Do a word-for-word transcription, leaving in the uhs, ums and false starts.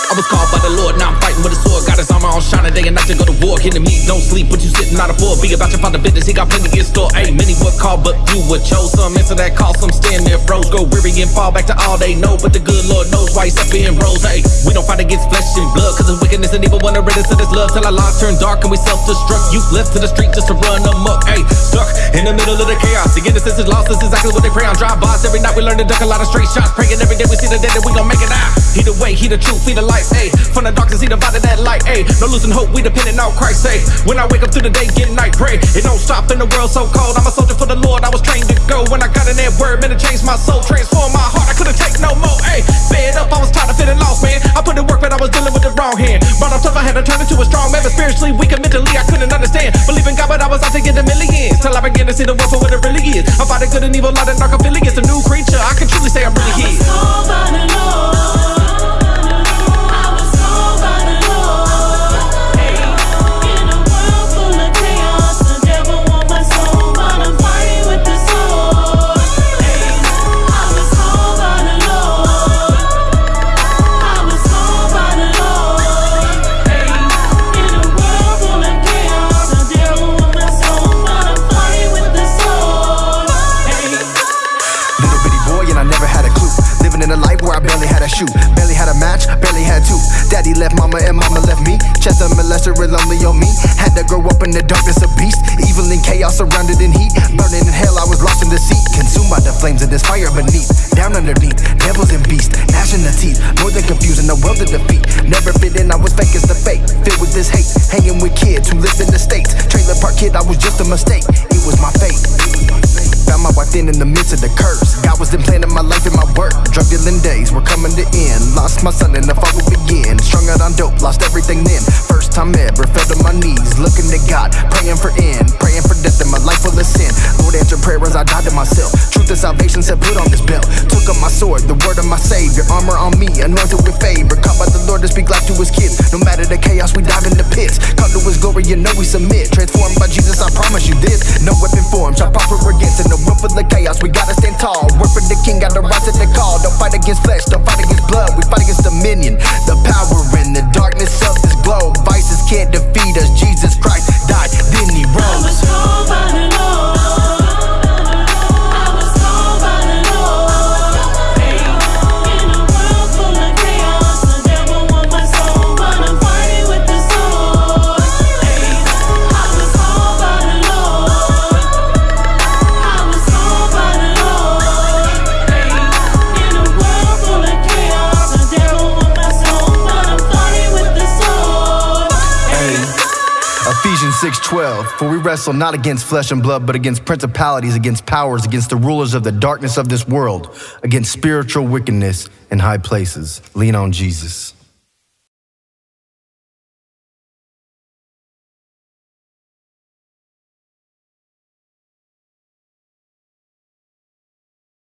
I was called by the Lord, now I'm fighting with a sword. Got his armor on shining day and night to go to war. Hitting me, don't sleep, but you sitting out of four. Be about your father business, he got plenty in store. Ayy, many were called, but you were chose. Some answer that call, some stand there froze. Go weary and fall back to all they know. But the good Lord knows why he's up in rose. Ayy, we don't fight against flesh and blood, cause the wickedness and evil wanna rid us of this love. Till our lives turn dark and we self-destruct. Youth left to the street just to run amok. Ayy, stuck in the middle of the chaos. The innocence is lost, that's exactly what they pray on. Drive-bys every night, we learn to duck a lot of straight shots. Praying every day we see the day that we gon' make it out. He the way, he the truth, he the life, ayy. From the darkness, he divided that light, ayy. No losing hope, we dependent on Christ, ayy. When I wake up through the day, get night, pray. It don't stop in the world so cold. I'm a soldier for the Lord, I was trained to go. When I got in that word, man, it changed my soul. Transformed my heart, I couldn't take no more, ayy. Fed up, I was tired of feeling lost, man. I put in work, but I was dealing with the wrong hand. Brought up tough, I had to turn into a strong man. But spiritually weak and mentally, I couldn't understand. Believe in God, but I was out to get the millions. Till I began to see the world for what it really is. I'm fighting good and evil, not a dark affiliate. A new creature, I can truly say I'm really his. In a life where I barely had a shoe, barely had a match, barely had two. Daddy left mama and mama left me. Chest of molester and lonely on me. Had to grow up in the darkness of beast. Evil and chaos surrounded in heat. Burning in hell, I was lost in the sea. Consumed by the flames of this fire beneath. Down underneath, devils and beasts, gnashing the teeth. More than confusing, the world to defeat. Never fit in, I was fake as the fake. Filled with this hate, hanging with kids who lived in the States. Trailer park kid, I was just a mistake. It was my fate. Found my wife in in the midst of the curse. God was then planning my life and my work. Drug dealing days were coming to end. Lost my son and the fall would begin. Strung out on dope, lost everything then. First time ever, fell to my knees, looking to God, praying for end, praying for death in my life full of sin. Lord answered prayer as I died to myself. Truth and salvation said put on this belt. Took up my sword, the word of my savior. Armor on me, anointed with favor. Caught by the Lord to speak life to his kids. No matter the chaos, we dive in the pits. Come to his glory, you know we submit. Transformed by Jesus, I promise you this. No weapon formed shall prosper against. In the world full of chaos, we gotta stand tall. Work for the king, gotta rise to the call. Don't fight against flesh, don't fight against blood. We fight against dominion, the power in the darkness of this globe. Vices can't defeat us. Jesus Christ died, then he rose. I was called by the Lord. I was called by the Lord. Hey, in a world full of chaos, the devil want my soul, but I'm fighting with the sword. Hey, I was called by the Lord. I was called by the Lord. Hey, in a world full of chaos, the devil want my soul, but I'm fighting with the sword. Hey. Ephesians six twelve, for we wrestle not against flesh and blood, but against principalities, against powers, against the rulers of the darkness of this world, against spiritual wickedness in high places. Lean on Jesus.